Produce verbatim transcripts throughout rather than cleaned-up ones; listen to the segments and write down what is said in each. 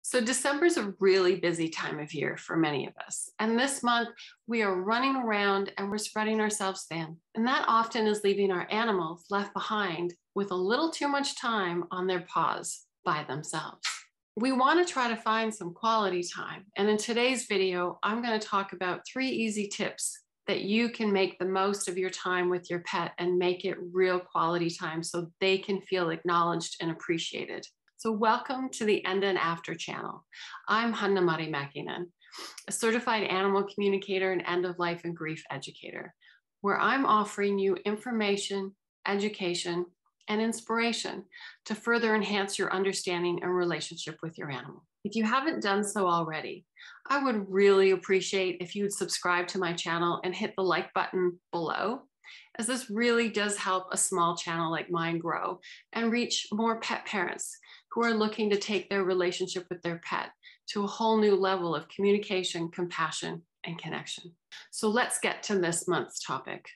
So December is a really busy time of year for many of us. And this month we are running around and we're spreading ourselves thin. And that often is leaving our animals left behind with a little too much time on their paws by themselves. We want to try to find some quality time. And in today's video, I'm going to talk about three easy tips that you can make the most of your time with your pet and make it real quality time so they can feel acknowledged and appreciated. So welcome to the End and After channel. I'm Hanna Mari Mäkinen, a certified animal communicator and end-of-life and grief educator, where I'm offering you information, education, and inspiration to further enhance your understanding and relationship with your animal. If you haven't done so already, I would really appreciate if you would subscribe to my channel and hit the like button below, as this really does help a small channel like mine grow and reach more pet parents who are looking to take their relationship with their pet to a whole new level of communication, compassion, and connection. So let's get to this month's topic: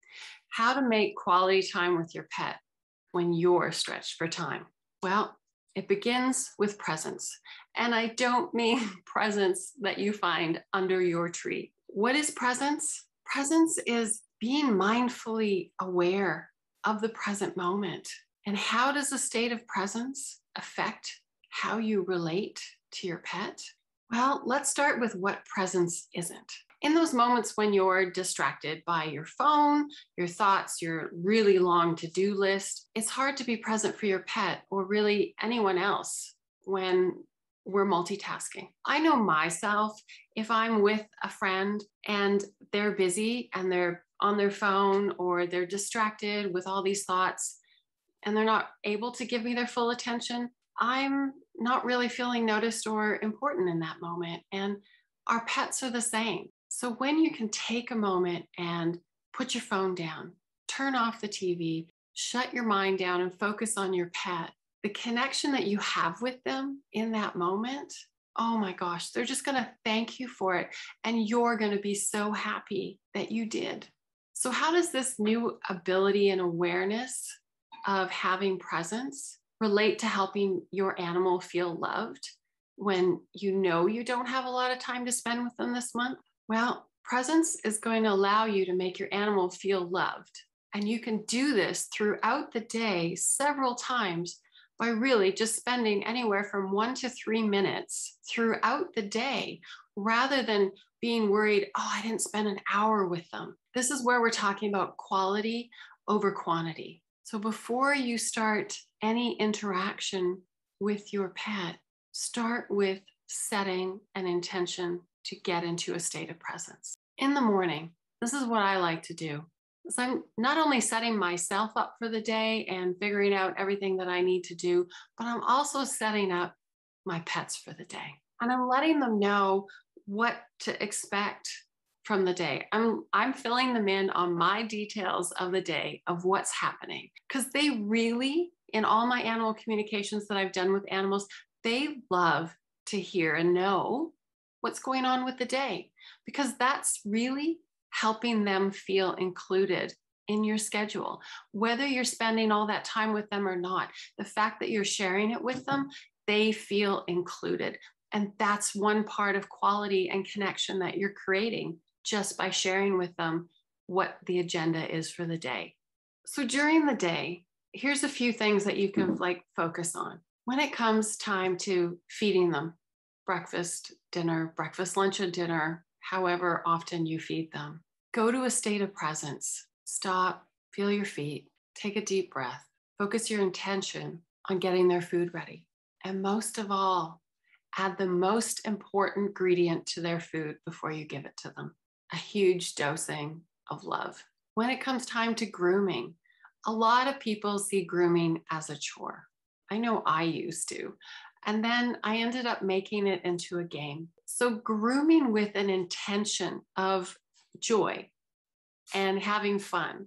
how to make quality time with your pet when you're stretched for time. Well, it begins with presents. And I don't mean presents that you find under your tree. What is presence? Presence is being mindfully aware of the present moment. And how does a state of presence affect how you relate to your pet? Well, let's start with what presence isn't. In those moments when you're distracted by your phone, your thoughts, your really long to-do list, it's hard to be present for your pet or really anyone else when we're multitasking. I know myself, if I'm with a friend and they're busy and they're on their phone or they're distracted with all these thoughts and they're not able to give me their full attention, I'm not really feeling noticed or important in that moment. And our pets are the same. So when you can take a moment and put your phone down, turn off the T V, shut your mind down and focus on your pet, the connection that you have with them in that moment, oh my gosh, they're just going to thank you for it. And you're going to be so happy that you did. So how does this new ability and awareness of having presence relate to helping your animal feel loved when you know you don't have a lot of time to spend with them this month? Well, presence is going to allow you to make your animal feel loved. And you can do this throughout the day several times by really just spending anywhere from one to three minutes throughout the day, rather than being worried, oh, I didn't spend an hour with them. This is where we're talking about quality over quantity. So before you start any interaction with your pet, start with setting an intention to get into a state of presence. In the morning, this is what I like to do. So I'm not only setting myself up for the day and figuring out everything that I need to do, but I'm also setting up my pets for the day. And I'm letting them know what to expect from the day. I'm, I'm filling them in on my details of the day of what's happening. Because they really, in all my animal communications that I've done with animals, they love to hear and know what's going on with the day, because that's really helping them feel included in your schedule. Whether you're spending all that time with them or not, the fact that you're sharing it with them, they feel included. And that's one part of quality and connection that you're creating just by sharing with them what the agenda is for the day. So during the day, here's a few things that you can like focus on. When it comes time to feeding them, breakfast, dinner, breakfast, lunch, and dinner, however often you feed them, go to a state of presence. Stop, feel your feet, take a deep breath, focus your intention on getting their food ready. And most of all, add the most important ingredient to their food before you give it to them: a huge dosing of love. When it comes time to grooming, a lot of people see grooming as a chore. I know I used to. And then I ended up making it into a game. So grooming with an intention of joy and having fun,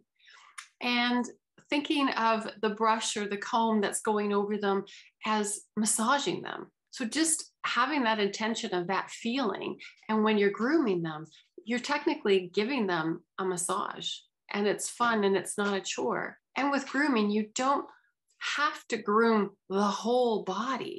and thinking of the brush or the comb that's going over them as massaging them. So just having that intention of that feeling. And when you're grooming them, you're technically giving them a massage, and it's fun and it's not a chore. And with grooming, you don't have to groom the whole body.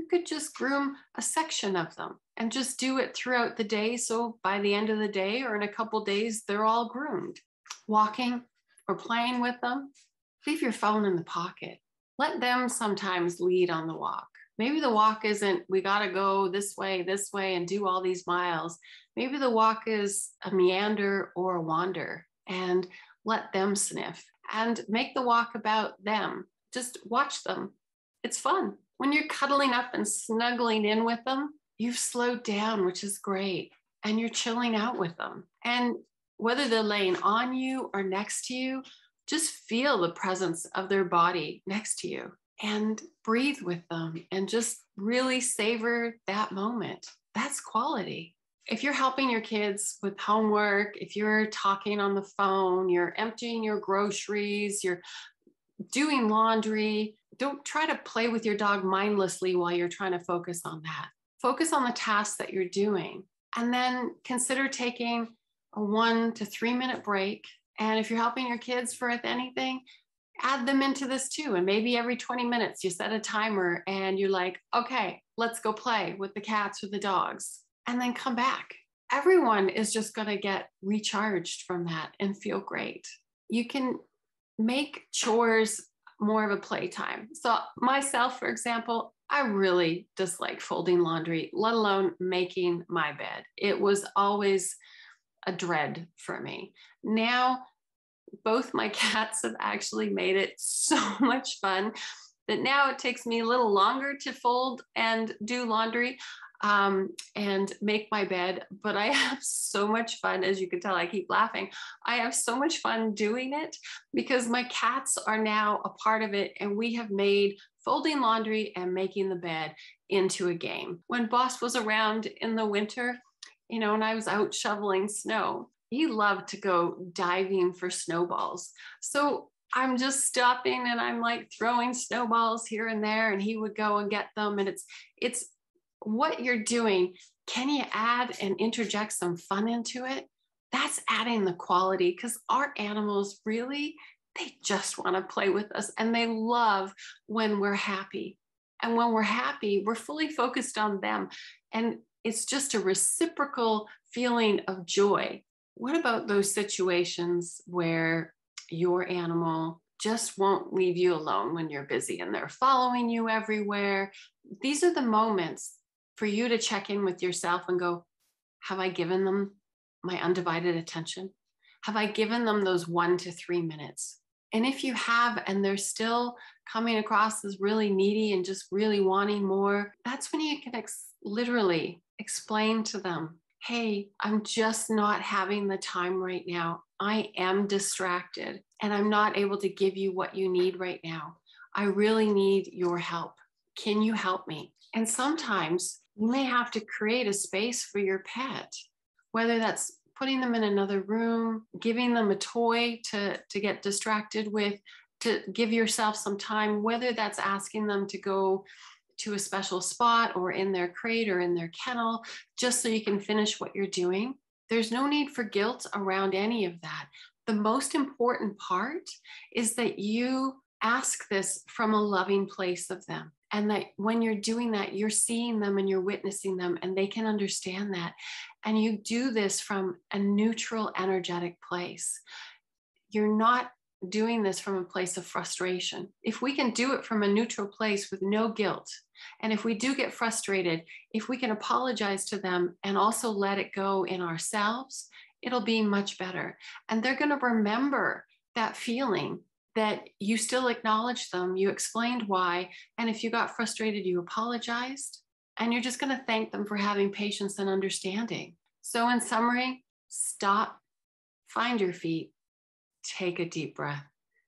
you could just groom a section of them and just do it throughout the day. So by the end of the day or in a couple days, they're all groomed. Walking or playing with them, leave your phone in the pocket. Let them sometimes lead on the walk. Maybe the walk isn't, we got to go this way, this way, and do all these miles. Maybe the walk is a meander or a wander, and let them sniff and make the walk about them. Just watch them. It's fun. When you're cuddling up and snuggling in with them, you've slowed down, which is great. And you're chilling out with them. And whether they're laying on you or next to you, just feel the presence of their body next to you and breathe with them and just really savor that moment. That's quality. If you're helping your kids with homework, if you're talking on the phone, you're emptying your groceries, you're doing laundry, don't try to play with your dog mindlessly while you're trying to focus on that. Focus on the tasks that you're doing, and then consider taking a one to three minute break. And if you're helping your kids for anything, add them into this too. And maybe every twenty minutes you set a timer and you're like, okay, let's go play with the cats or the dogs, and then come back. Everyone is just going to get recharged from that and feel great. You can make chores more of a playtime. So myself, for example, I really dislike folding laundry, let alone making my bed. It was always a dread for me. Now, both my cats have actually made it so much fun that now it takes me a little longer to fold and do laundry um, and make my bed. But I have so much fun. As you can tell, I keep laughing. I have so much fun doing it because my cats are now a part of it. And we have made folding laundry and making the bed into a game. When Boss was around in the winter, you know, and I was out shoveling snow, he loved to go diving for snowballs. So I'm just stopping and I'm like throwing snowballs here and there, and he would go and get them. And it's, it's what you're doing. Can you add and interject some fun into it? That's adding the quality, because our animals really, they just want to play with us, and they love when we're happy. And when we're happy, we're fully focused on them. And it's just a reciprocal feeling of joy. What about those situations where your animal just won't leave you alone when you're busy and they're following you everywhere? These are the moments for you to check in with yourself and go, have I given them my undivided attention? Have I given them those one to three minutes? And if you have, and they're still coming across as really needy and just really wanting more, that's when you can ex- literally explain to them, hey, I'm just not having the time right now. I am distracted and I'm not able to give you what you need right now. I really need your help. Can you help me? And sometimes you may have to create a space for your pet, whether that's putting them in another room, giving them a toy to, to get distracted with, to give yourself some time, whether that's asking them to go to a special spot or in their crate or in their kennel, just so you can finish what you're doing. There's no need for guilt around any of that. The most important part is that you ask this from a loving place of them. And that when you're doing that, you're seeing them and you're witnessing them, and they can understand that. And you do this from a neutral, energetic place. You're not doing this from a place of frustration. If we can do it from a neutral place with no guilt, and if we do get frustrated, if we can apologize to them and also let it go in ourselves, it'll be much better. And they're going to remember that feeling that you still acknowledged them, you explained why, and if you got frustrated, you apologized, and you're just going to thank them for having patience and understanding. So in summary, stop, find your feet, take a deep breath,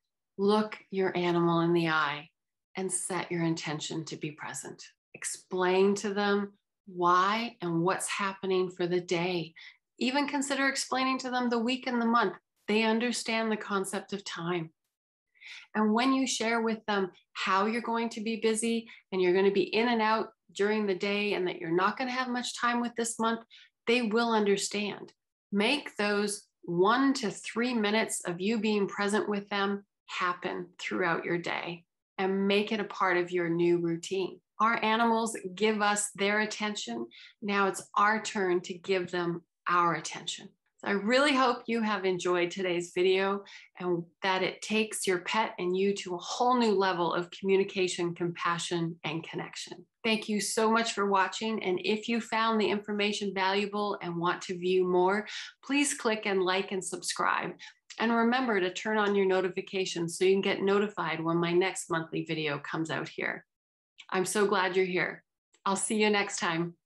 look your animal in the eye, and set your intention to be present. Explain to them why and what's happening for the day. Even consider explaining to them the week and the month. They understand the concept of time. And when you share with them how you're going to be busy and you're going to be in and out during the day and that you're not going to have much time with this month, they will understand. Make those one to three minutes of you being present with them happen throughout your day and make it a part of your new routine. Our animals give us their attention. Now it's our turn to give them our attention. So I really hope you have enjoyed today's video and that it takes your pet and you to a whole new level of communication, compassion, and connection. Thank you so much for watching. And if you found the information valuable and want to view more, please click and like and subscribe. And remember to turn on your notifications so you can get notified when my next monthly video comes out here. I'm so glad you're here. I'll see you next time.